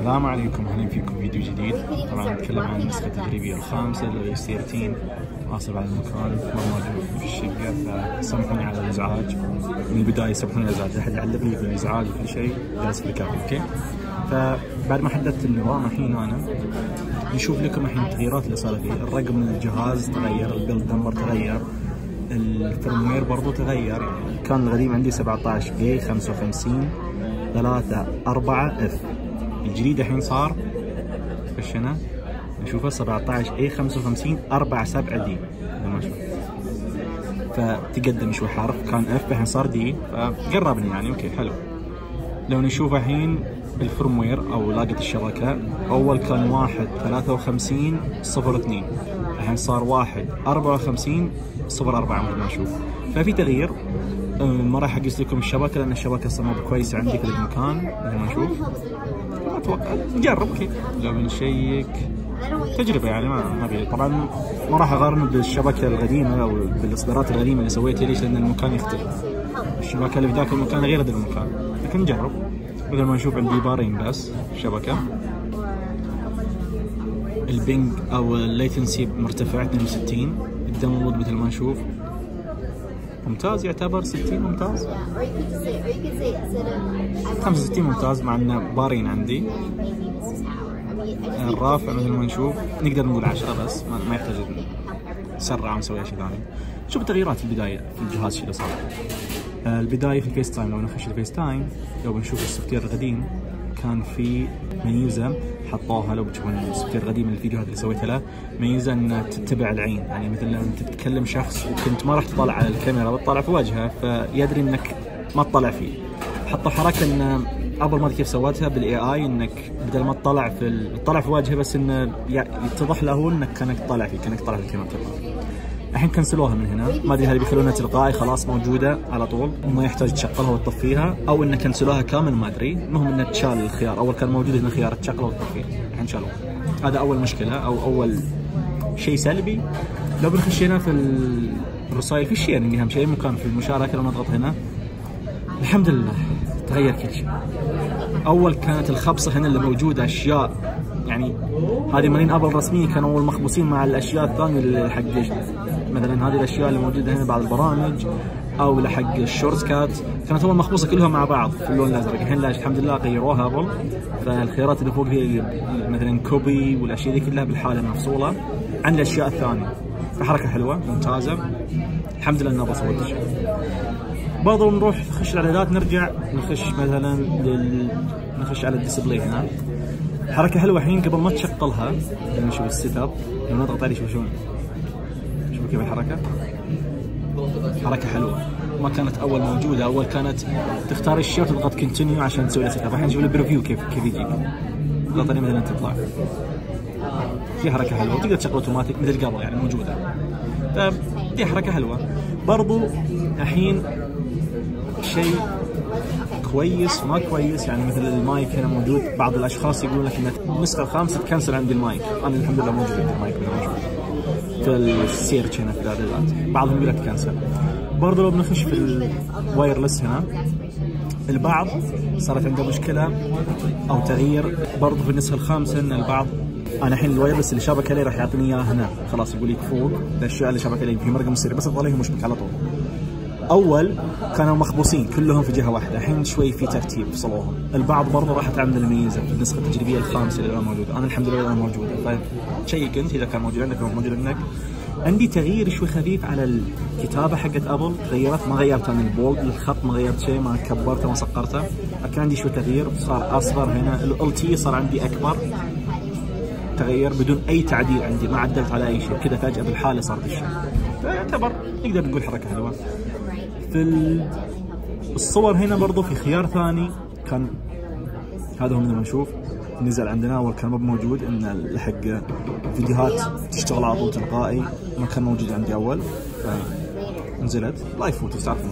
السلام عليكم، اهلا فيكم فيديو جديد. طبعا نتكلم عن النسخة التدريبية الخامسة للسي 13. آسف على المكان، ما موجود في الشقة فسامحوني على الإزعاج. من البداية سامحوني على الإزعاج، أحد يعلقني بالإزعاج وكل شيء جالس في الكافي. أوكي، فبعد ما حددت النظام الحين أنا نشوف لكم الحين التغييرات اللي صارت فيه. الرقم الجهاز تغير، البيلد نمبر تغير، الفيرموير برضو تغير. كان القديم عندي 17B 55 3 4 F. الجديد الحين صار ايش هنا؟ نشوفه 17A 55 4 7D. فتقدم شوي حرف، كان F الحين صار D، فقربني يعني. اوكي حلو. لو نشوف الحين الفيرموير او لاقة الشبكة، اول كان 1 53 02، الحين صار 1 54 04 مثل ما نشوف. ففي تغيير. ما راح اقيس لكم الشبكة لان الشبكة صار كويسة عندي في المكان مثل ما نشوف. اتوقع نجرب. اوكي لو بنشيك تجربة يعني ما في. طبعا ما راح اقارن بالشبكة القديمة او بالاصدارات القديمة اللي سويتها. ليش؟ لان المكان يختلف. الشبكة اللي في ذاك المكان غير ذا المكان، لكن نجرب. مثل ما نشوف عندي بارين بس شبكة. البينج او الليتنسي مرتفع 62. الداونلود مثل ما نشوف ممتاز، يعتبر 60 ممتاز، 65 ممتاز، مع انه بارين عندي. الرافع مثل ما نشوف نقدر نقول 10 بس ما يحتاج نسرع ونسوي شيء ثاني. شوف التغييرات البداية في الجهاز شو اللي صار. البداية في الفيس تايم، لو نخش الفيس تايم لو بنشوف السوفت وير القديم كان في ميزة حطوها. لو بتشوفون السوفت وير القديم الفيديوهات اللي سويتها له، ميزة ان تتبع العين. يعني مثل لما انت تتكلم شخص وكنت ما راح تطلع على الكاميرا، بتطلع في وجهه فيدري انك ما تطلع فيه. حطوا حركة ان ابل ما ادري كيف سوتها بالاي اي، انك بدل ما تطلع في وجهه بس انه يتضح له انك كانك تطلع فيه، كانك تطلع في الكاميرا. الحين كنسلوها من هنا، ما ادري هل بيخلونها تلقائي خلاص موجوده على طول وما يحتاج تشغلها وتطفيها، او ان كنسلوها كامل ما ادري. المهم انه تشال الخيار. اول كان موجود هنا خيار تشغله وتطفيه، الحين شالوه. هذا اول مشكله او اول شيء سلبي. لو بنخش هنا في الرسائل في الشيرنج، اهم شيء مكان في المشاركه، لو نضغط هنا الحمد لله تغير كل شيء. اول كانت الخبصه هنا اللي موجوده اشياء يعني هذه مالين ابل رسميه، كانوا اول مخبوصين مع الاشياء الثانيه اللي حق مثلا هذه الاشياء اللي موجوده هنا بعض البرامج او لحق الشورت كات، كانت اول مخبوصه كلها مع بعض في اللون الازرق. الحين لا، الحمد لله غيروها ابل. فالخيارات اللي فوق هي مثلا كوبي والاشياء دي كلها بالحاله مفصوله عن الاشياء الثانيه. فحركه حلوه ممتازه، الحمد لله ان ابل سوت الشيء. برضو نروح نخش الاعدادات، نرجع نخش مثلا نخش على الديسبلاي هنا. حركه حلوه الحين قبل ما تشغلها. نشوف السيت اب، لو نضغط عليه شوفوا كيف الحركه. حركه حلوه ما كانت اول موجوده. اول كانت تختار الشيء وتضغط كونتينيو عشان تسوي له سيت اب. الحين نشوف البريفيو كيف يجيك. تضغط عليه مثلا تطلع في حركه حلوه، وتقدر تشغل اوتوماتيك مثل قبل يعني موجوده. دي حركه حلوه. برضو الحين شيء كويس ما كويس، يعني مثل المايك هنا موجود. بعض الاشخاص يقولون لك ان النسخه الخامسه تكنسل عندي المايك. انا الحمد لله موجود عندي المايك في السيرش هنا في الاعدادات. بعضهم يقول لك تكنسل. برضه لو بنخش في الوايرلس هنا، البعض صارت عنده مشكله او تغيير برضه في النسخه الخامسه، ان البعض انا الحين الوايرلس اللي شابك عليه راح يعطيني اياه هنا، خلاص يقول لك فوق الاشياء اللي شابك عليه في رقم سري، بس اضغط عليهم مشبك على طول. اول كانوا مخبوصين كلهم في جهه واحده، الحين شوي في ترتيب فصلوهم. البعض برضه راح تعمل الميزه في النسخه التجريبيه الخامسه اللي الان موجوده. انا الحمد لله موجوده، فتشيك انت اذا كان موجود عندك او موجود عندك. عندي تغيير شوي خفيف على الكتابه حقت ابل، تغيرت. ما غيرت عن البولد، الخط ما غيرت شيء، ما كبرته ما صقرته. لكن عندي شوي تغيير، صار اصغر هنا. ال تي صار عندي اكبر. تغير بدون اي تعديل عندي، ما عدلت على اي شيء، كذا فجاه بالحاله صار الشيء. فيعتبر نقدر نقول حركه حلوه. في الصور هنا برضو في خيار ثاني كان، هذا هو مثل ما نشوف نزل عندنا. اول كان مو موجود، ان حق فيديوهات تشتغل على طول تلقائي، ما كان موجود عندي اول، فنزلت لايف فوتوز تعرفون.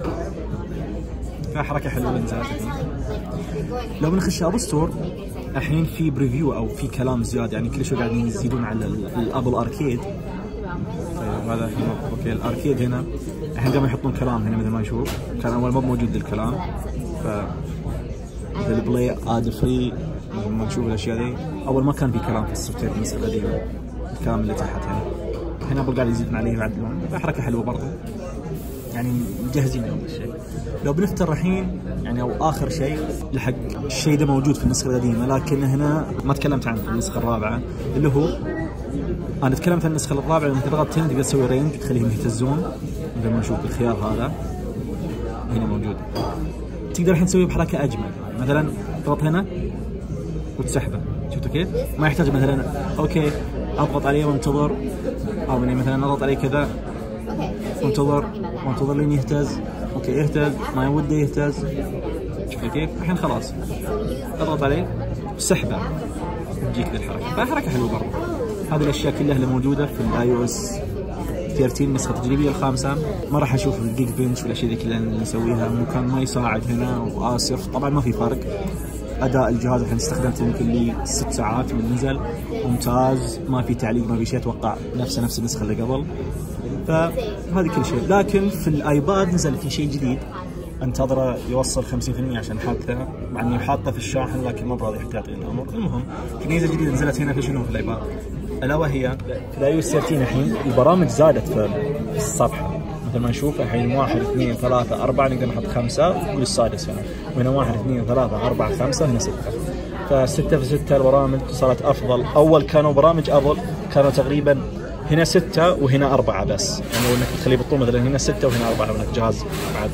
فحركه حلوه اللي نزلت الحين. لو بنخش ابل ستور الحين في بريفيو او في كلام زياده، يعني كل شوي قاعدين يزيدون على الابل اركيد. هذا الحين اوكي الاركيد هنا الحين قاموا يحطون كلام هنا مثل ما نشوف. كان اول ما موجود الكلام. ف البلاي اد فري لما نشوف الاشياء ذي اول ما كان في كلام في السوفت وير النسخه القديمه، الكلام اللي تحت هنا ابل قاعد يزيدون عليه ويعدلون، حركه حلوه برضه يعني مجهزين لهم الشيء. لو بنفترض الحين يعني او اخر شيء لحق الشيء ده موجود في النسخه القديمه، لكن هنا ما تكلمت عن النسخه الرابعه اللي هو انا تكلمت عن النسخه الرابعه لما تضغط هنا تقدر تسوي رينج تخليهم يهتزون مثل ما نشوف الخيار هذا هنا موجود. تقدر الحين تسويه بحركه اجمل، مثلا تضغط هنا وتسحبه، شفتوا كيف؟ ما يحتاج مثلا اوكي اضغط عليه وانتظر، او اني مثلا اضغط عليه كذا وانتظر لين يهتز، اوكي يهتز ما وده يهتز، شفتوا كيف؟ الحين خلاص اضغط عليه وسحبه تجيك ذي الحركه، فحركه حلوه برضه. هذه الاشياء كلها اللي موجوده في الاي او اس 13 النسخه التجريبيه الخامسه. ما راح اشوف الجيج بنش والاشياء ذي كلها اللي نسويها، ممكن ما يساعد هنا واسف. طبعا ما في فرق، اداء الجهاز الحين استخدمته يمكن لي 6 ساعات من نزل ممتاز، ما في تعليق ما في شيء، اتوقع نفس النسخه اللي قبل. فهذه كل شيء. لكن في الايباد نزل في شيء جديد انتظره يوصل 50% عشان حاطه، مع اني حاطه في الشاحن لكن ما براضي يحتاط الامر. المهم في ميزه جديده نزلت هنا في شنو في الايباد، الا وهي في الاي او اس 13 الحين البرامج زادت في الصفحه، مثل ما نشوف الحين 1 2 3 4 نقدر نحط 5 والسادس هنا، وهنا 1 2 3 4 5 هنا 6. ف6 في 6 البرامج صارت افضل. اول كانوا برامج ابل كانوا تقريبا هنا 6 وهنا 4 بس، يعني انك تخليه بالطول مثلا هنا 6 وهنا 4 لو انك جهاز بعد.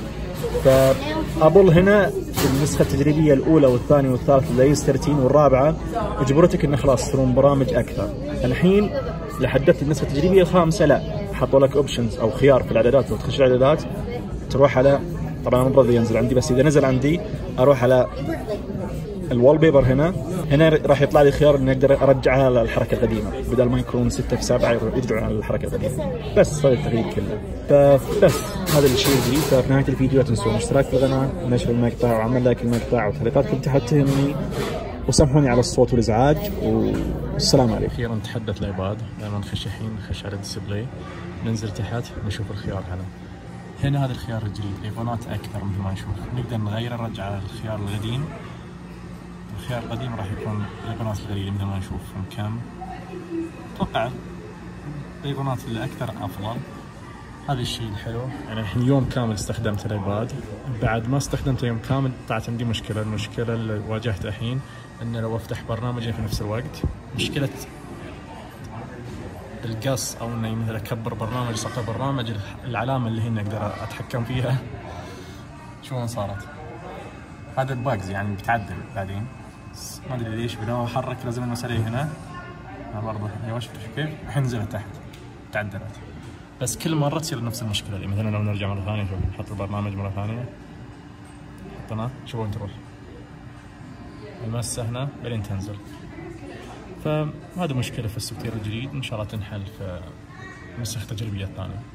فابل هنا النسخه التجريبيه الاولى والثانيه والثالثه الاي اس 13 والرابعه اجبرتك انه خلاص ترون برامج اكثر. الحين لحدثت النسخه التجريبيه الخامسه لا، حطوا لك اوبشنز او خيار في الاعدادات، لو تخش الاعدادات تروح على، طبعا انا مو ينزل عندي بس اذا نزل عندي اروح على الوال بيبر، هنا راح يطلع لي خيار اني اقدر ارجعها للحركه القديمه بدل ما يكون 6 في 7 يرجعون على الحركه القديمه. بس هذا التغيير كله. فبس هذا الشيء الجديد. ففي نهايه الفيديو لا تنسون الاشتراك في القناه ونشر المقطع وعمل لايك المقطع وتعليقاتكم تحت تهمني، وسامحوني على الصوت والازعاج، والسلام عليكم. اخيرا تحدث الايباد. لما نخش الحين نخش على الديسبلاي ننزل تحت نشوف الخيار هنا هذا الخيار الجديد، ايقونات اكثر مثل ما نشوف، نقدر نغيره نرجع على الخيار القديم. الخيار القديم راح يكون الايقونات القليله مثل ما نشوف كم، اتوقع الايقونات اللي اكثر افضل. هذا الشيء الحلو. يعني الحين يوم كامل استخدمت الايباد، بعد ما استخدمته يوم كامل طلعت عندي مشكله. المشكله اللي واجهتها الحين انه لو افتح برنامجين في نفس الوقت، مشكله القص او اني مثلا اكبر برنامج صغر برنامج، العلامه اللي هنا اقدر اتحكم فيها شلون صارت. هذا الباجز يعني بتعدل بعدين، ما ادري ليش بدل ما احرك لازم المس عليه هنا برضه. ايوه شفت كيف؟ الحين نزلت تحت تعدلت، بس كل مره تصير نفس المشكله اللي مثلا لو نرجع مره ثانيه شوف نحط البرنامج مره ثانيه حطيناه شوفوا تروح المسه هنا بعدين تنزل. فهذا مشكله في السوفت وير الجديد، ان شاء الله تنحل في النسخ التجريبيه الثانيه.